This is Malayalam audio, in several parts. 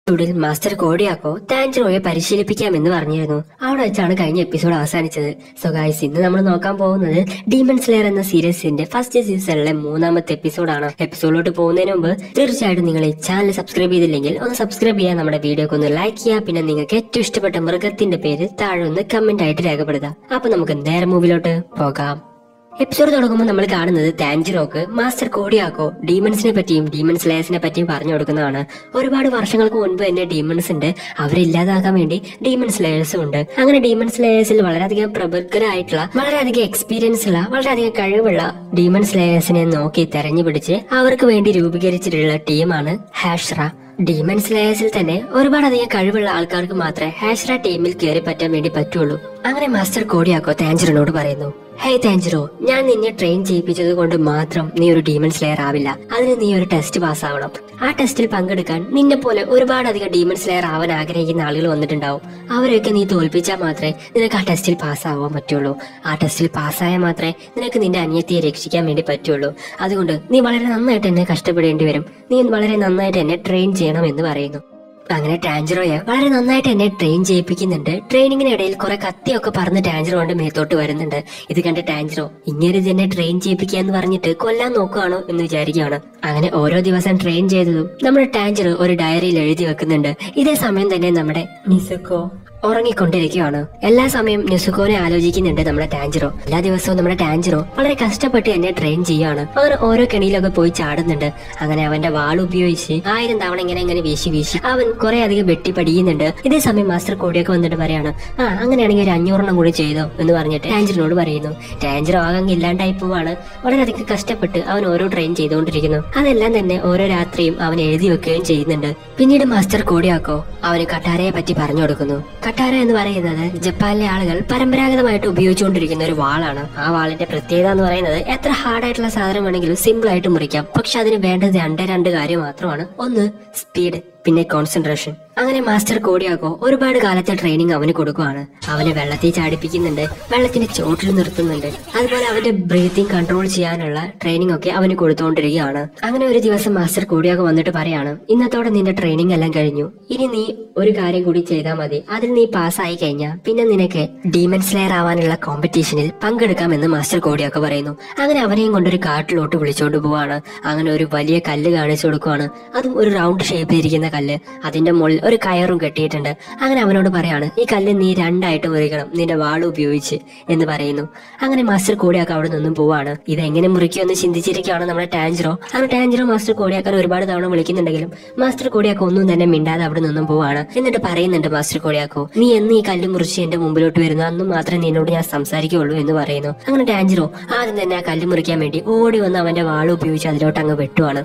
ഒടുവിൽ മാസ്റ്റർ കോഡിയാക്കോ ടാൻജിറോയെ പരിശീലിപ്പിക്കാമെന്ന് പറഞ്ഞിരുന്നു. അവിടെ വെച്ചാണ് കഴിഞ്ഞ എപ്പിസോഡ് അവസാനിച്ചത്. സോ ഗൈസ്, ഇന്ന് നമ്മൾ നോക്കാൻ പോകുന്നത് ഡീമൺ സ്ലെയർ എന്ന സീരീസിന്റെ ഫസ്റ്റ് സീസണിലെ 3ാമത്തെ എപ്പിസോഡാണ്. എപ്പിസോഡിലോട്ട് പോകുന്നതിന് മുമ്പ് തീർച്ചയായിട്ടും നിങ്ങൾ ഈ ചാനൽ സബ്സ്ക്രൈബ് ചെയ്തില്ലെങ്കിൽ ഒന്ന് സബ്സ്ക്രൈബ് ചെയ്യാൻ, നമ്മുടെ വീഡിയോക്ക് ഒന്ന് ലൈക്ക് ചെയ്യുക. പിന്നെ നിങ്ങൾക്ക് ഏറ്റവും ഇഷ്ടപ്പെട്ട മൃഗത്തിന്റെ പേര് താഴെ ഒന്ന് കമന്റ് ആയിട്ട് രേഖപ്പെടുത്തുക. അപ്പൊ നമുക്ക് നേരെ മൂവിലോട്ട് പോകാം. എപ്പിസോഡ് തുടങ്ങുമ്പോൾ നമ്മൾ കാണുന്നത് ടാൻജിറോക്ക് മാസ്റ്റർ കോഡിയാക്കോ ഡീമൺസിനെ പറ്റിയും ഡീമൺ സ്ലേയേഴ്സിനെ പറ്റിയും പറഞ്ഞു കൊടുക്കുന്നതാണ്. ഒരുപാട് വർഷങ്ങൾക്ക് മുൻപ് തന്നെ ഡീമൺസ് ഉണ്ട്, അവരെ ഇല്ലാതാക്കാൻ വേണ്ടി ഡീമൺ സ്ലേയേഴ്സും ഉണ്ട്. അങ്ങനെ ഡീമൺ സ്ലേയേഴ്സിൽ വളരെയധികം പ്രബുദ്ധരായിട്ടുള്ള, വളരെയധികം എക്സ്പീരിയൻസ് ഉള്ള, വളരെയധികം കഴിവുള്ള ഡീമൺ സ്ലേയേഴ്സിനെ നോക്കി തെരഞ്ഞു പിടിച്ച് അവർക്ക് വേണ്ടി രൂപീകരിച്ചിട്ടുള്ള ടീമാണ് ഹാഷ്റ. ഡീമൺ സ്ലേയേഴ്സിൽ തന്നെ ഒരുപാടധികം കഴിവുള്ള ആൾക്കാർക്ക് മാത്രമേ ഹാഷ്റ ടീമിൽ കയറി പറ്റാൻ വേണ്ടി പറ്റുള്ളൂ. അങ്ങനെ മാസ്റ്റർ കോഡിയാക്കോ ടാൻജിറോനോട് പറയുന്നു, ഹേയ് ടാൻജിറോ, ഞാൻ നിന്നെ ട്രെയിൻ ചെയ്യിപ്പിച്ചത് കൊണ്ട് മാത്രം നീ ഒരു ഡീമൺ സ്ലെയർ ആവില്ല. അതിന് നീ ഒരു ടെസ്റ്റ് പാസ്സാവണം. ആ ടെസ്റ്റിൽ പങ്കെടുക്കാൻ നിന്നെ പോലെ ഒരുപാടധികം ഡീമൺ സ്ലെയർ ആവാൻ ആഗ്രഹിക്കുന്ന ആളുകൾ വന്നിട്ടുണ്ടാവും. അവരെയൊക്കെ നീ തോൽപ്പിച്ചാൽ മാത്രമേ നിനക്ക് ആ ടെസ്റ്റിൽ പാസ്സാവാൻ പറ്റുള്ളൂ. ആ ടെസ്റ്റിൽ പാസ്സായാൽ മാത്രമേ നിനക്ക് നിന്റെ അനിയത്തിയെ രക്ഷിക്കാൻ വേണ്ടി പറ്റുള്ളൂ. അതുകൊണ്ട് നീ വളരെ നന്നായിട്ട് എന്നെ കഷ്ടപ്പെടേണ്ടി വരും. നീ വളരെ നന്നായിട്ട് എന്നെ ട്രെയിൻ ചെയ്യണം എന്ന് പറയുന്നു. അങ്ങനെ ടാൻജിറോയെ വളരെ നന്നായിട്ട് എന്നെ ട്രെയിൻ ചെയ്യിപ്പിക്കുന്നുണ്ട്. ട്രെയിനിങ്ങിനിടയിൽ കുറെ കത്തിയൊക്കെ പറഞ്ഞ് ടാൻജിറോന്റെ മേത്തോട്ട് വരുന്നുണ്ട്. ഇത് കണ്ട് ടാൻജിറോ ഇങ്ങനെ എന്നെ ട്രെയിൻ ചെയ്യിപ്പിക്കുക എന്ന് പറഞ്ഞിട്ട് കൊല്ലാൻ നോക്കുകയാണോ എന്ന് വിചാരിക്കുകയാണ്. അങ്ങനെ ഓരോ ദിവസം ട്രെയിൻ ചെയ്തതും നമ്മുടെ ടാൻജിറോ ഒരു ഡയറിയിൽ എഴുതി വെക്കുന്നുണ്ട്. ഇതേ സമയം തന്നെ നമ്മുടെ നിസുക്കോ ഉറങ്ങിക്കൊണ്ടിരിക്കുകയാണ്. എല്ലാ സമയം നെസുക്കോനെ ആലോചിക്കുന്നുണ്ട് നമ്മുടെ ടാൻജിറോ. എല്ലാ ദിവസവും നമ്മുടെ ടാൻജിറോ വളരെ കഷ്ടപ്പെട്ട് എന്നെ ട്രെയിൻ ചെയ്യുകയാണ്. അങ്ങനെ ഓരോ കെണിയിലൊക്കെ പോയി ചാടുന്നുണ്ട്. അങ്ങനെ അവന്റെ വാൾ ഉപയോഗിച്ച് 1000 തവണ ഇങ്ങനെ വീശി അവൻ കുറെ അധികം വെട്ടി പഠിക്കുന്നുണ്ട്. ഇതേ സമയം മാസ്റ്റർ കോഡിയൊക്കെ വന്നിട്ട് പറയാണ്, അങ്ങനെയാണെങ്കിൽ ഒരു 500 കൂടി ചെയ്തോ എന്ന് പറഞ്ഞിട്ട് ടാൻജിറോട് പറയുന്നു. ടാൻജിറോ ആകെ ഇല്ലാണ്ടായി പോവാണ്. വളരെയധികം കഷ്ടപ്പെട്ട് അവൻ ഓരോ ട്രെയിൻ ചെയ്തുകൊണ്ടിരിക്കുന്നു. അതെല്ലാം തന്നെ ഓരോ രാത്രിയും അവൻ എഴുതി വെക്കുകയും ചെയ്യുന്നുണ്ട്. പിന്നീട് മാസ്റ്റർ കോഡിയാക്കോ അവന് കട്ടാരയെ പറ്റി പറഞ്ഞു കൊടുക്കുന്നു. കട്ടാര എന്ന് പറയുന്നത് ജപ്പാനിലെ ആളുകൾ പരമ്പരാഗതമായിട്ട് ഉപയോഗിച്ചുകൊണ്ടിരിക്കുന്ന ഒരു വാളാണ്. ആ വാളിന്റെ പ്രത്യേകത എന്ന് പറയുന്നത് എത്ര ഹാർഡായിട്ടുള്ള സാധനം വേണമെങ്കിലും സിമ്പിൾ ആയിട്ട് മുറിക്കാം. പക്ഷെ അതിന് വേണ്ടത് രണ്ട് കാര്യം മാത്രമാണ്. ഒന്ന് സ്പീഡ്, പിന്നെ കോൺസെൻട്രേഷൻ. അങ്ങനെ മാസ്റ്റർ കോഡിയാക്കോ ഒരുപാട് കാലത്തെ ട്രെയിനിങ് അവന് കൊടുക്കുവാണ്. അവനെ വെള്ളത്തിൽ ചാടിപ്പിക്കുന്നുണ്ട്, വെള്ളത്തിന്റെ ചോട്ടിൽ നിർത്തുന്നുണ്ട്. അതുപോലെ അവന്റെ ബ്രീത്തിങ് കൺട്രോൾ ചെയ്യാനുള്ള ട്രെയിനിങ് ഒക്കെ അവന് കൊടുത്തുകൊണ്ടിരിക്കുകയാണ്. അങ്ങനെ ഒരു ദിവസം മാസ്റ്റർ കോഡിയാക്കോ വന്നിട്ട് പറയാണ്, ഇന്നത്തോടെ നിന്റെ ട്രെയിനിങ് എല്ലാം കഴിഞ്ഞു. ഇനി നീ ഒരു കാര്യം കൂടി ചെയ്താൽ മതി. അതിൽ നീ പാസ്സായി കഴിഞ്ഞാൽ പിന്നെ നിനക്ക് ഡീമൺ സ്ലെയർ ആവാനുള്ള കോമ്പറ്റീഷനിൽ പങ്കെടുക്കാമെന്ന് മാസ്റ്റർ കോഡിയാക്കോ പറയുന്നു. അങ്ങനെ അവനെയും കൊണ്ടൊരു കാട്ടിലോട്ട് വിളിച്ചോണ്ട് പോവാണ്. അങ്ങനെ ഒരു വലിയ കല്ല് കാണിച്ചു കൊടുക്കുവാണ്. അതും ഒരു റൗണ്ട് ഷേപ്പിലിരിക്കുന്ന കല്ല്. അതിന്റെ മുകളിൽ ഒരു കയറും കെട്ടിയിട്ടുണ്ട്. അങ്ങനെ അവനോട് പറയാണ്, ഈ കല്ല് നീ 2ആയിട്ട് മുറിക്കണം നിന്റെ വാൾ ഉപയോഗിച്ച് എന്ന് പറയുന്നു. അങ്ങനെ മാസ്റ്റർ കോഡിയാക്കോ അവിടെ നിന്നും പോവാണ്. ഇതെങ്ങനെ മുറിക്കുമെന്ന് ചിന്തിച്ചിരിക്കുകയാണ് നമ്മുടെ ടാൻജിറോ. അങ്ങനെ ടാൻജിറോ മാസ്റ്റർ കോഡിയാക്കോ ഒരുപാട് തവണ വിളിക്കുന്നുണ്ടെങ്കിലും മാസ്റ്റർ കോഡിയാക്കോ ഒന്നും തന്നെ മിണ്ടാതെ അവിടെ നിന്നും പോവാണ്. എന്നിട്ട് പറയുന്നുണ്ട് മാസ്റ്റർ കോഡിയാക്കോ, നീ എന്ന് ഈ കല്ല് മുറിച്ച് എന്റെ മുമ്പിലോട്ട് വരുന്നു അന്ന് മാത്രമേ നിന്നോട് ഞാൻ സംസാരിക്കുകയുള്ളൂ എന്ന് പറയുന്നു. അങ്ങനെ ടാൻജിറോ ആദ്യം തന്നെ ആ കല്ല് മുറിക്കാൻ വേണ്ടി ഓടി വന്ന് അവന്റെ വാൾ ഉപയോഗിച്ച് അതിലോട്ട് അങ്ങ് വെട്ടുവാണ്.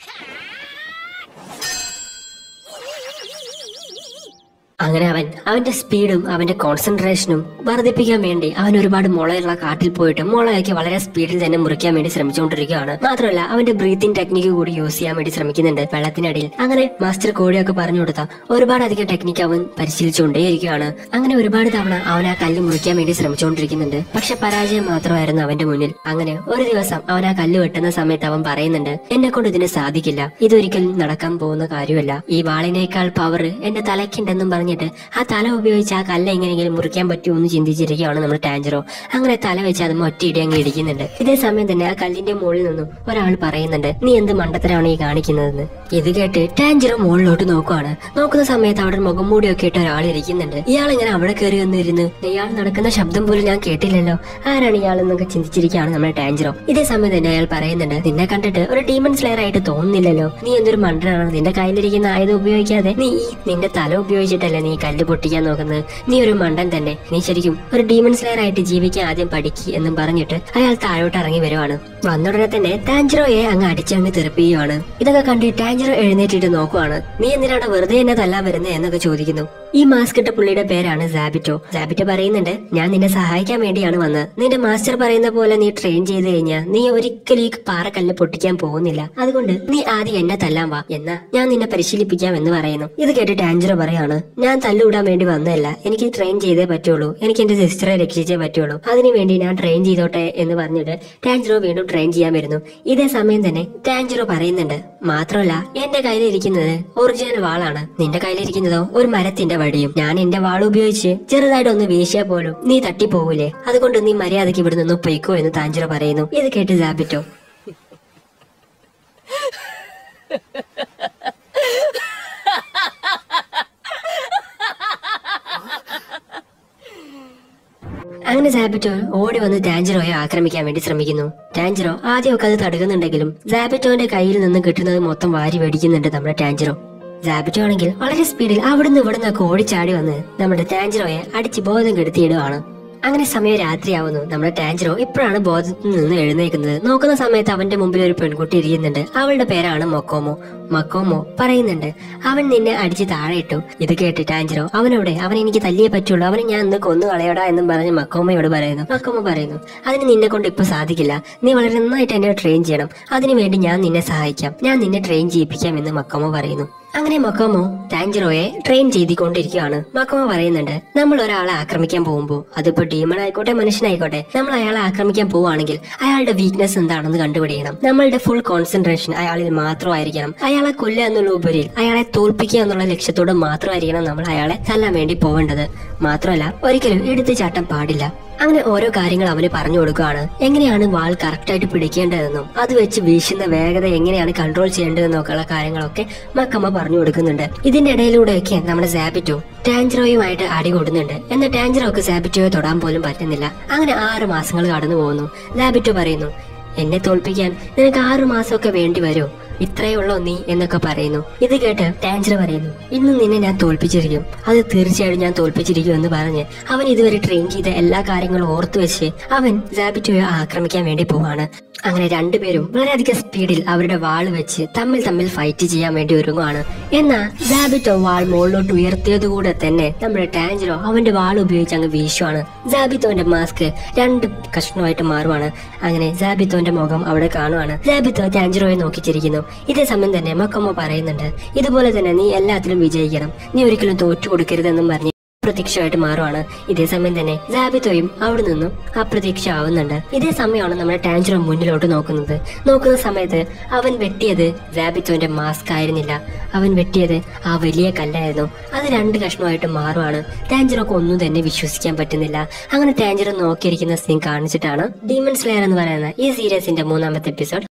അങ്ങനെ അവന്റെ സ്പീഡും അവന്റെ കോൺസെൻട്രേഷനും വർദ്ധിപ്പിക്കാൻ വേണ്ടി അവൻ ഒരുപാട് മുളയുള്ള കാട്ടിൽ പോയിട്ട് മുളയൊക്കെ വളരെ സ്പീഡിൽ തന്നെ മുറിക്കാൻ വേണ്ടി ശ്രമിച്ചുകൊണ്ടിരിക്കുകയാണ്. മാത്രമല്ല അവന്റെ ബ്രീത്തിങ് ടെക്നിക്ക് കൂടി യൂസ് ചെയ്യാൻ വേണ്ടി ശ്രമിക്കുന്നുണ്ട് വെള്ളത്തിനടിയിൽ. അങ്ങനെ മാസ്റ്റർ കോഡിയൊക്കെ പറഞ്ഞു കൊടുത്ത ഒരുപാട് അധികം ടെക്നിക്ക് അവൻ പരിശീലിച്ചുകൊണ്ടേയിരിക്കുകയാണ്. അങ്ങനെ ഒരുപാട് തവണ അവൻ ആ കല്ല് മുറിക്കാൻ വേണ്ടി ശ്രമിച്ചുകൊണ്ടിരിക്കുന്നുണ്ട്. പക്ഷെ പരാജയം മാത്രമായിരുന്നു അവന്റെ മുന്നിൽ. അങ്ങനെ ഒരു ദിവസം അവൻ ആ കല്ല് വെട്ടുന്ന സമയത്ത് അവൻ പറയുന്നുണ്ട്, എന്നെ കൊണ്ട് ഇതിന് സാധിക്കില്ല, ഇതൊരിക്കലും നടക്കാൻ പോകുന്ന കാര്യമല്ല. ഈ വാളിനേക്കാൾ പവർ എന്റെ തലയ്ക്കുണ്ടെന്നും പറഞ്ഞിട്ട് ആ തല ഉപയോഗിച്ച് ആ കല്ല് എങ്ങനെയെങ്കിലും മുറിക്കാൻ പറ്റുമോ എന്ന് ചിന്തിച്ചിരിക്കുകയാണ് നമ്മുടെ ടാൻജിറോ. അങ്ങനെ തല വെച്ച് അത് ഒറ്റയിടി അങ്ങ് ഇടിക്കുന്നുണ്ട്. ഇതേ സമയം തന്നെ ആ കല്ലിന്റെ മുകളിൽ നിന്നും ഒരാൾ പറയുന്നുണ്ട്, നീ എന്ത് മണ്ടത്തരമാണ് ഈ കാണിക്കുന്നതെന്ന്. ഇത് കേട്ട് ടാൻജിറോ മുകളിലോട്ട് നോക്കുവാണ്. നോക്കുന്ന സമയത്ത് അവിടെ മുഖം മൂടിയൊക്കെ ഇട്ട് ഒരാൾ ഇരിക്കുന്നുണ്ട്. ഇയാൾ ഇങ്ങനെ അവിടെ കയറി വന്നിരുന്ന് ഇയാൾ നടക്കുന്ന ശബ്ദം പോലും ഞാൻ കേട്ടില്ലല്ലോ, ആരാണ് ഇയാൾ എന്നൊക്കെ ചിന്തിച്ചിരിക്കുകയാണ് നമ്മുടെ ടാൻജിറോ. ഇതേ സമയം തന്നെ അയാൾ പറയുന്നുണ്ട്, നിന്നെ കണ്ടിട്ട് ഒരു ഡീമൺ സ്ലെയർ ആയിട്ട് തോന്നുന്നില്ലല്ലോ, നീ എന്തൊരു മണ്ടനാണ്, നിന്റെ കയ്യിലിരിക്കുന്ന ആയുധം ഉപയോഗിക്കാതെ നീ നിന്റെ തല ഉപയോഗിച്ചിട്ടല്ലേ നീ കല്ല് പൊട്ടിക്കാൻ നോക്കുന്നത്, നീ ഒരു മണ്ടൻ തന്നെ, നീ ശരിക്കും ഒരു ഡീമൺ സ്ലെയർ ആയിട്ട് ജീവിക്കാൻ ആദ്യം പഠിക്കുക എന്നും പറഞ്ഞിട്ട് അയാൾ താഴോട്ട് ഇറങ്ങി വരുവാണ്. വന്നുടനെ തന്നെ ടാൻജിറോയെ അങ്ങ് അടിച്ചങ്ങ് തെറിപ്പിക്കുകയാണ്. ഇതൊക്കെ കണ്ട് ടാൻജിറോ എഴുന്നേറ്റിട്ട് നോക്കുവാണ്. നീ എന്തിനാണ് വെറുതെ എന്നെ തല്ലാൻ വരുന്നത് എന്നൊക്കെ ചോദിക്കുന്നു. ഈ മാസ്ക് ഇട്ട പുള്ളിയുടെ പേരാണ് സാബിറ്റോ. സാബിറ്റോ പറയുന്നുണ്ട്, ഞാൻ നിന്നെ സഹായിക്കാൻ വേണ്ടിയാണ് വന്നത്. നിന്റെ മാസ്റ്റർ പറയുന്ന പോലെ നീ ട്രെയിൻ ചെയ്ത് കഴിഞ്ഞാൽ നീ ഒരിക്കലും ഈ പാറക്കല്ല് പൊട്ടിക്കാൻ പോകുന്നില്ല. അതുകൊണ്ട് നീ ആദ്യം എന്നെ തല്ലാൻ വാ, എന്നാ ഞാൻ നിന്നെ പരിശീലിപ്പിക്കാം എന്ന് പറയുന്നു. ഇത് കേട്ട് ടാൻജിറോ പറയാണ്, ഞാൻ തല്ലുവിടാൻ വേണ്ടി വന്നതല്ല, എനിക്ക് ട്രെയിൻ ചെയ്തേ പറ്റുള്ളൂ, എനിക്ക് എന്റെ സിസ്റ്ററെ രക്ഷിച്ചേ പറ്റുള്ളൂ, അതിനുവേണ്ടി ഞാൻ ട്രെയിൻ ചെയ്തോട്ടെ എന്ന് പറഞ്ഞിട്ട് ടാൻജിറോ വീണ്ടും ട്രെയിൻ ചെയ്യാൻ വരുന്നു. ഇതേ സമയം തന്നെ ടാൻജിറോ പറയുന്നുണ്ട്, മാത്രമല്ല എന്റെ കയ്യിലിരിക്കുന്നത് ഒറിജിനൽ വാളാണ്, നിന്റെ കയ്യിലിരിക്കുന്നതോ ഒരു മരത്തിന്റെ വടിയും. ഞാൻ എന്റെ വാൾ ഉപയോഗിച്ച് ചെറുതായിട്ട് ഒന്ന് വീശിയാൽ പോലും നീ തട്ടിപ്പോകൂലേ, അതുകൊണ്ട് നീ മര്യാദയ്ക്ക് ഇവിടെ നിന്ന് പൊയ്ക്കോ എന്ന് ടാൻജിറോ പറയുന്നു. ഇത് കേട്ട് സാബിറ്റോ അങ്ങനെ സാബിറ്റോ ഓടി വന്ന് ടാൻജിറോയെ ആക്രമിക്കാൻ വേണ്ടി ശ്രമിക്കുന്നു. ടാൻജിറോ ആദ്യമൊക്കെ അത് തടുക്കുന്നുണ്ടെങ്കിലും സാബിറ്റോന്റെ കയ്യിൽ നിന്ന് കിട്ടുന്നത് മൊത്തം വാരി വെടിക്കുന്നുണ്ട് നമ്മുടെ ടാൻജിറോ. സാബിറ്റോ ആണെങ്കിൽ വളരെ സ്പീഡിൽ അവിടുന്ന് ഇവിടുന്നൊക്കെ ഓടിച്ചാടി വന്ന് നമ്മുടെ ടാൻജിറോയെ അടിച്ച് ബോധം കെടുത്തിയിടുവാണ്. അങ്ങനെ സമയം രാത്രിയാവുന്നു. നമ്മുടെ ടാൻജിറോ ഇപ്പോഴാണ് ബോധത്തിൽ നിന്ന് എഴുന്നേക്കുന്നത്. നോക്കുന്ന സമയത്ത് അവന്റെ മുമ്പിൽ ഒരു പെൺകുട്ടി ഇരിക്കുന്നുണ്ട്. അവളുടെ പേരാണ് മൊക്കോമോ. മൊക്കോമോ പറയുന്നുണ്ട്, അവൻ നിന്നെ അടിച്ച് താഴെ ഇട്ടു. ഇത് കേട്ട് ടാൻജിറോ, അവനോട് അവൻ എനിക്ക് തല്ലിയേ പറ്റുള്ളൂ, അവനെ ഞാൻ ഇന്ന് കൊന്നു കളയടാ എന്നും പറഞ്ഞ് മൊക്കോമയോട് പറയുന്നു. മൊക്കോമോ പറയുന്നു, അതിന് നിന്നെ കൊണ്ട് ഇപ്പൊ സാധിക്കില്ല, നീ വളരെ നന്നായിട്ട് എന്നെ ട്രെയിൻ ചെയ്യണം, അതിനുവേണ്ടി ഞാൻ നിന്നെ സഹായിക്കാം, ഞാൻ നിന്നെ ട്രെയിൻ ചെയ്യിപ്പിക്കാം എന്ന് മൊക്കോമോ പറയുന്നു. അങ്ങനെ മൊക്കോമോ ടാൻജിറോയെ ട്രെയിൻ ചെയ്തുകൊണ്ടിരിക്കുകയാണ്. മൊക്കോമോ പറയുന്നുണ്ട്, നമ്മൾ ഒരാളെ ആക്രമിക്കാൻ പോകുമ്പോൾ, അതിപ്പോ ഡീമൺ ആയിക്കോട്ടെ മനുഷ്യനായിക്കോട്ടെ, നമ്മൾ അയാളെ ആക്രമിക്കാൻ പോവുകയാണെങ്കിൽ അയാളുടെ വീക്ക്നെസ് എന്താണെന്ന് കണ്ടുപിടിക്കണം. നമ്മളുടെ ഫുൾ കോൺസെൻട്രേഷൻ അയാളിൽ മാത്രമായിരിക്കണം. അയാളെ കൊല്ലുക എന്നുള്ള ഉപരിയിൽ അയാളെ തോൽപ്പിക്കുക എന്നുള്ള ലക്ഷ്യത്തോട് മാത്രമായിരിക്കണം നമ്മൾ അയാളെ തല്ലാൻ വേണ്ടി പോവേണ്ടത്. മാത്രമല്ല ഒരിക്കലും എടുത്തുചാട്ടം പാടില്ല. അങ്ങനെ ഓരോ കാര്യങ്ങൾ അവന് പറഞ്ഞു കൊടുക്കുകയാണ്. എങ്ങനെയാണ് വാൾ കറക്റ്റ് ആയിട്ട് പിടിക്കേണ്ടതെന്നും അത് വെച്ച് വീശുന്ന വേഗത എങ്ങനെയാണ് കൺട്രോൾ ചെയ്യേണ്ടതെന്നൊക്കെയുള്ള കാര്യങ്ങളൊക്കെ മക്കമ്മ പറഞ്ഞു കൊടുക്കുന്നുണ്ട്. ഇതിന്റെ ഇടയിലൂടെയൊക്കെ നമ്മുടെ സാബിറ്റോ ടാൻജിറോയുമായിട്ട് അടി കൊടുക്കുന്നുണ്ട്. എന്നാൽ ടാൻജിറോക്ക് സാബിറ്റോയെ തൊടാൻ പോലും പറ്റുന്നില്ല. അങ്ങനെ 6 മാസങ്ങൾ കടന്നു പോകുന്നു. സാബിറ്റോ പറയുന്നു, എന്നെ തോൽപ്പിക്കാൻ നിനക്ക് 6 മാസമൊക്കെ വേണ്ടി വരുമോ, ഇത്രയേ ഉള്ളോ നീ എന്നൊക്കെ പറയുന്നു. ഇത് കേട്ട് ടാൻജിറോ പറയുന്നു, ഇന്ന് നിന്നെ ഞാൻ തോൽപ്പിച്ചിരിക്കും, അത് തീർച്ചയായിട്ടും ഞാൻ തോൽപ്പിച്ചിരിക്കും എന്ന് പറഞ്ഞ് അവൻ ഇതുവരെ ട്രെയിൻ ചെയ്ത എല്ലാ കാര്യങ്ങളും ഓർത്തു വെച്ച് അവൻ സാബിറ്റോയെ ആക്രമിക്കാൻ വേണ്ടി പോവാണ്. അങ്ങനെ രണ്ടുപേരും വളരെയധികം സ്പീഡിൽ അവരുടെ വാൾ വെച്ച് തമ്മിൽ ഫൈറ്റ് ചെയ്യാൻ വേണ്ടി ഒരുങ്ങുവാണ്. എന്നാൽ സാബിറ്റോ വാൾ മുകളിലോട്ട് ഉയർത്തിയതുകൂടെ തന്നെ നമ്മുടെ ടാൻജിറോ അവന്റെ വാൾ ഉപയോഗിച്ച് അങ്ങ് വീശുവാണ്. സാബിത്തോന്റെ മാസ്ക് 2 കഷ്ണമായിട്ട് മാറുവാണ്. അങ്ങനെ സാബിത്തോന്റെ മുഖം അവിടെ കാണുവാണ്. സാബിത്തോ ടാൻജിറോയെ നോക്കിച്ചിരിക്കുന്നു. ഇതേ സമയം തന്നെ മൊക്കോമോ പറയുന്നുണ്ട്, ഇതുപോലെ തന്നെ നീ എല്ലാത്തിലും വിജയിക്കണം, നീ ഒരിക്കലും തോറ്റു കൊടുക്കരുതെന്നും പറഞ്ഞ് അപ്രത്യക്ഷമായിട്ട് മാറുവാണ്. ഇതേ സമയം തന്നെ സാബിത്തോയും അവിടെ നിന്നും അപ്രത്യക്ഷമാവുന്നുണ്ട്. ഇതേ സമയമാണ് നമ്മുടെ ടാൻജിറോ മുന്നിലോട്ട് നോക്കുന്ന സമയത്ത് അവൻ വെട്ടിയത് സാബിത്തോന്റെ മാസ്ക് ആയിരുന്നില്ല, അവൻ വെട്ടിയത് ആ വലിയ കല്ലായിരുന്നു. അത് 2 കഷ്ണമായിട്ട് മാറുവാണ്. ടാൻജിറോക്ക് ഒന്നും തന്നെ വിശ്വസിക്കാൻ പറ്റുന്നില്ല. അങ്ങനെ ടാൻജിറോ നോക്കിയിരിക്കുന്ന സീൻ കാണിച്ചിട്ടാണ് ഡീമൺ സ്ലെയർ എന്ന് പറയുന്ന ഈ സീരീസിന്റെ 3ാമത്തെ എപ്പിസോഡ്